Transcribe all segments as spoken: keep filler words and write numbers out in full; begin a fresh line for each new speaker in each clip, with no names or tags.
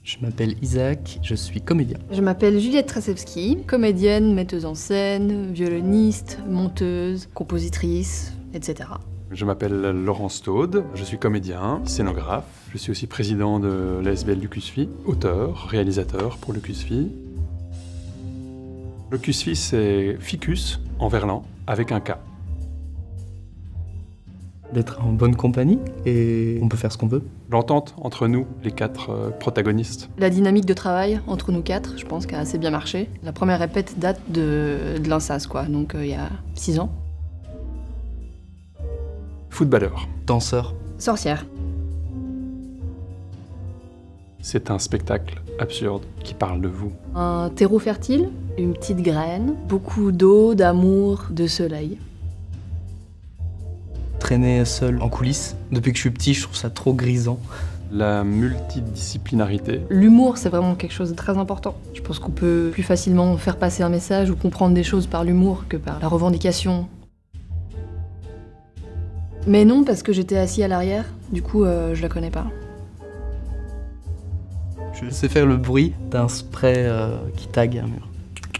Je m'appelle Isaac, je suis comédien.
Je m'appelle Juliette Trasevski, comédienne, metteuse en scène, violoniste, monteuse, compositrice, et cetera.
Je m'appelle Laurent Staude, je suis comédien, scénographe. Je suis aussi président de l'A S B L Lucusfi, auteur, réalisateur pour Lucusfi. Lucusfi, c'est ficus en verlan avec un K.
D'être en bonne compagnie et on peut faire ce qu'on veut.
L'entente entre nous, les quatre euh, protagonistes.
La dynamique de travail entre nous quatre, je pense qu'elle a assez bien marché. La première répète date de, de l'Insas, quoi, donc euh, il y a six ans.
Footballeur.
Danseur.
Sorcière.
C'est un spectacle absurde qui parle de vous.
Un terreau fertile, une petite graine, beaucoup d'eau, d'amour, de soleil.
Traîner seul en coulisses. Depuis que je suis petit, je trouve ça trop grisant.
La multidisciplinarité.
L'humour, c'est vraiment quelque chose de très important. Je pense qu'on peut plus facilement faire passer un message ou comprendre des choses par l'humour que par la revendication. Mais non, parce que j'étais assis à l'arrière, du coup, euh, je la connais pas.
Je sais faire le bruit d'un spray euh, qui tague un mur.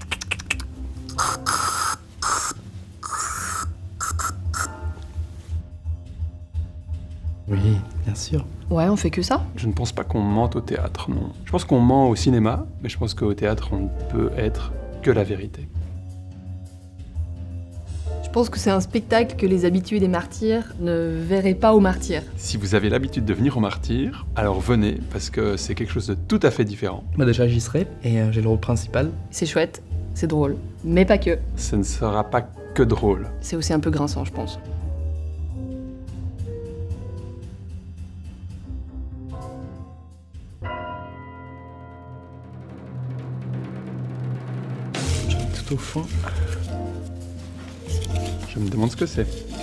Oui, bien sûr.
Ouais, on fait que ça.
Je ne pense pas qu'on mente au théâtre, non. Je pense qu'on ment au cinéma, mais je pense qu'au théâtre, on ne peut être que la vérité.
Je pense que c'est un spectacle que les habitués des martyrs ne verraient pas aux martyrs.
Si vous avez l'habitude de venir au Martyr, alors venez, parce que c'est quelque chose de tout à fait différent.
Moi déjà j'y serai, et euh, j'ai le rôle principal.
C'est chouette, c'est drôle, mais pas que.
Ce ne sera pas que drôle.
C'est aussi un peu grinçant, je pense.
Je vais tout au fond.
Je me demande ce que c'est.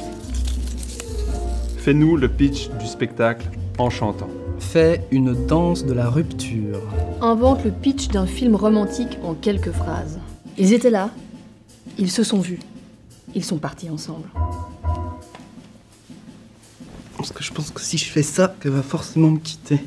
Fais-nous le pitch du spectacle en chantant.
Fais une danse de la rupture.
Invente le pitch d'un film romantique en quelques phrases. Ils étaient là, ils se sont vus, ils sont partis ensemble.
Parce que je pense que si je fais ça, elle va forcément me quitter.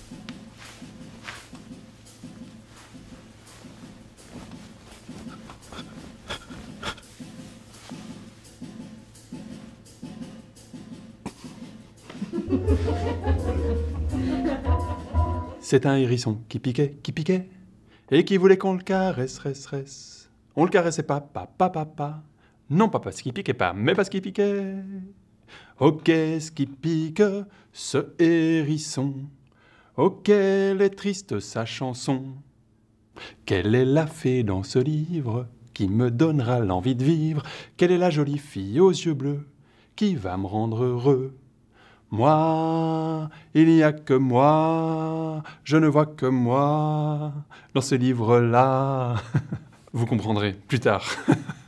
C'est un hérisson qui piquait, qui piquait, et qui voulait qu'on le caresse, resse, resse. On le caressait pas, pas, pas, pas, pas. Non pas parce qu'il piquait pas, mais parce qu'il piquait. Oh, qu'est-ce qui pique, ce hérisson? Oh, quelle est triste sa chanson. Quelle est la fée dans ce livre qui me donnera l'envie de vivre? Quelle est la jolie fille aux yeux bleus qui va me rendre heureux? Moi, il n'y a que moi, je ne vois que moi dans ce livre-là. Vous comprendrez plus tard.